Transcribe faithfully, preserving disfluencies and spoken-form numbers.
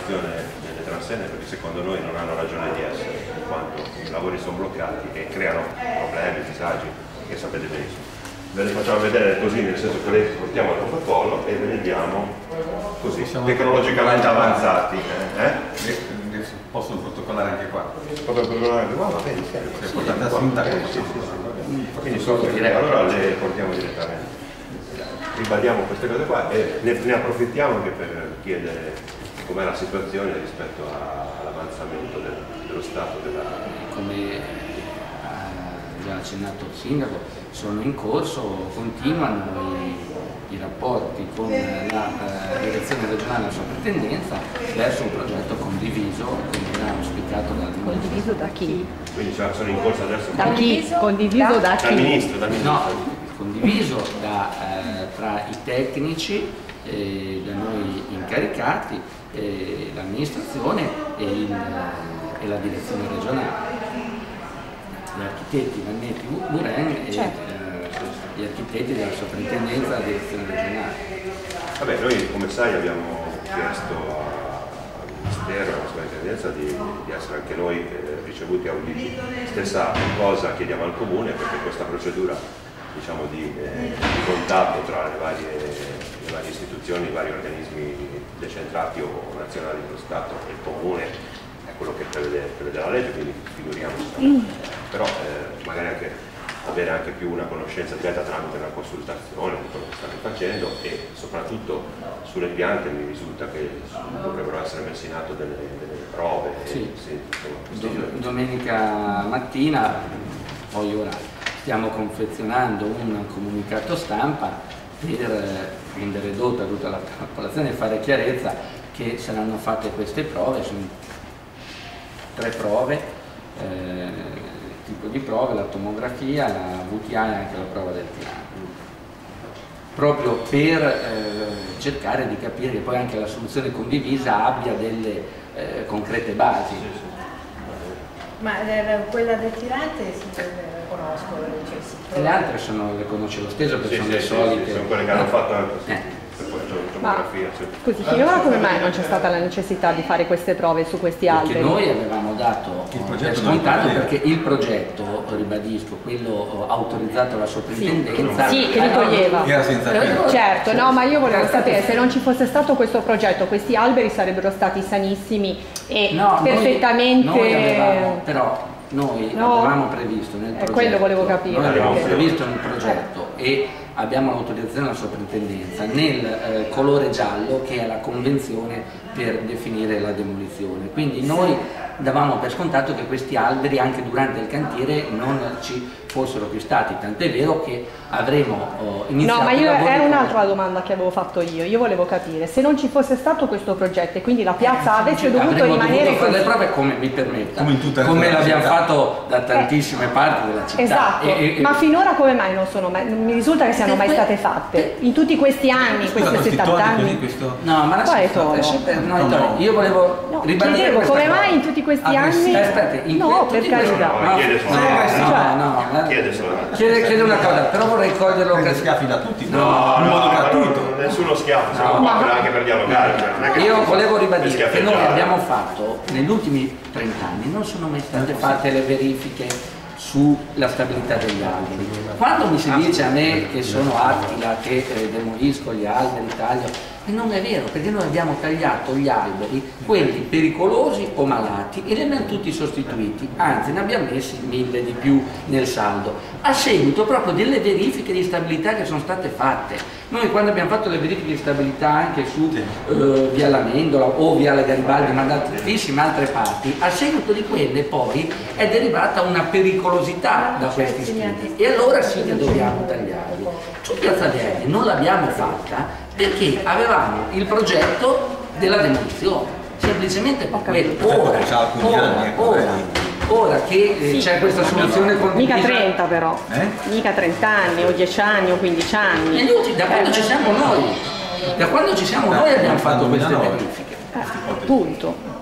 soluzione delle transenne, perché secondo noi non hanno ragione di essere, in quanto i lavori sono bloccati e creano problemi, disagi, che sapete benissimo. Ve le facciamo vedere così, nel senso che le portiamo al protocollo e ve le diamo così, tecnologicamente avanzati. Eh? Eh? Possono protocollare anche qua. Possono protocollare anche qua, ma vedi, sì, è importante assunta. Sì, sì, sì. Quindi so che allora le portiamo direttamente. Ribadiamo queste cose qua e ne, ne approfittiamo anche per chiedere com'è la situazione rispetto all'avanzamento del, dello stato della... Come ha già accennato il sindaco, sono in corso, continuano i, i rapporti con la uh, direzione regionale e la soprintendenza verso un progetto condiviso, come era auspicato dal ministro. Condiviso da chi? Quindi cioè, sono in corso adesso... Da chi? Condiviso da chi? Dal ministro, dal ministro. No, condiviso da, eh, tra i tecnici, eh, da noi incaricati, eh, l'amministrazione e, il, eh, e la direzione regionale. Gli architetti Vannetti Buren e certo. eh, gli architetti della soprintendenza della direzione regionale. Vabbè, noi come sai abbiamo chiesto al Ministero e alla soprintendenza di, di essere anche noi eh, ricevuti auditi. Stessa cosa chiediamo al Comune, perché questa procedura, diciamo, di, eh, di contatto tra le varie, le varie istituzioni, i vari organismi decentrati o nazionali dello Stato e il Comune è quello che prevede, prevede la legge, quindi figuriamoci. Mm. Però eh, magari anche avere anche più una conoscenza diretta tramite una consultazione di quello che state facendo e soprattutto sulle piante mi risulta che dovrebbero essere messe in atto delle, delle prove. Sì. Sì, insomma, Domenica mattina, poi ora stiamo confezionando un comunicato stampa per rendere edotta a tutta la popolazione e fare chiarezza che saranno fatte queste prove, sono tre prove, eh, tipo di prove, la tomografia, la V T A e anche la prova del tirano, proprio per eh, cercare di capire che poi anche la soluzione condivisa abbia delle eh, concrete basi. Ma eh, quella del tirante si conosco, cioè, si le altre sono, le conosce lo stesso perché sì, sono sì, le sì, solite. Sì, sono quelle che hanno fatto anche eh. Ma, scusi, finora come mai non c'è stata la necessità di fare queste prove su questi alberi? Perché noi avevamo dato per scontato, perché il progetto, ribadisco, quello autorizzato alla soprintendenza, sì, sì, che li toglieva. Era senza tempo. Certo, no, ma io volevo sapere se non ci fosse stato questo progetto, questi alberi sarebbero stati sanissimi e no, perfettamente... Noi, noi avevamo, però noi no, avevamo previsto nel progetto, quello volevo capire. Noi avevamo perché... previsto nel progetto e abbiamo l'autorizzazione della soprintendenza nel eh, colore giallo che è la convenzione per definire la demolizione, quindi noi davamo per scontato che questi alberi anche durante il cantiere non ci fossero più stati, tant'è vero che avremo oh, iniziato. No, ma io era un'altra domanda che avevo fatto io, io volevo capire se non ci fosse stato questo progetto e quindi la piazza avesse dovuto rimanere dovuto fare così. le prove come mi permetta, come, in come l'abbiamo fatto da tantissime eh, parti della città. Esatto, e, e, ma finora come mai non sono mai, non mi risulta che siano mai state fatte in tutti questi anni, questi settanta anni. Questo... No, ma la quale tono? No, no, no, io volevo no, ribadire chiedevo come cosa. Mai in tutti questi anni? Aspetta, in no, per carità. No, chiede no, no, no, chiede solamente. Chiede, chiede una cosa, però vorrei coglierlo che schiaffi da tutti, no, no, in modo no, gratuito. No, nessuno schiaffo, siamo qua per anche per dialogare. Cioè, io volevo ribadire che noi abbiamo fatto negli ultimi trent'anni, non sono mai state fatte le verifiche sulla stabilità degli alberi. Quando mi si dice a me che sono Attila, che eh, demolisco gli alberi, taglio, e non è vero, perché noi abbiamo tagliato gli alberi, quelli pericolosi o malati, e li abbiamo tutti sostituiti, anzi ne abbiamo messi mille di più nel saldo, a seguito proprio delle verifiche di stabilità che sono state fatte. Noi quando abbiamo fatto le verifiche di stabilità anche su eh, via La Mendola o via La Garibaldi, ma da tantissime altre parti, a seguito di quelle poi è derivata una pericolosità da questi studi, e allora sì che dobbiamo tagliarli. Su Piazza Verdi non l'abbiamo fatta perché avevamo il progetto della demolizione, semplicemente per quello. Ora, ora, ora, ora che eh, sì, c'è questa soluzione condivisa. Mica trenta però, eh? Mica trenta anni o dieci anni o quindici anni. Negli ultimi, da quando ci siamo noi, da quando ci siamo noi abbiamo fatto queste verifiche. Eh, appunto.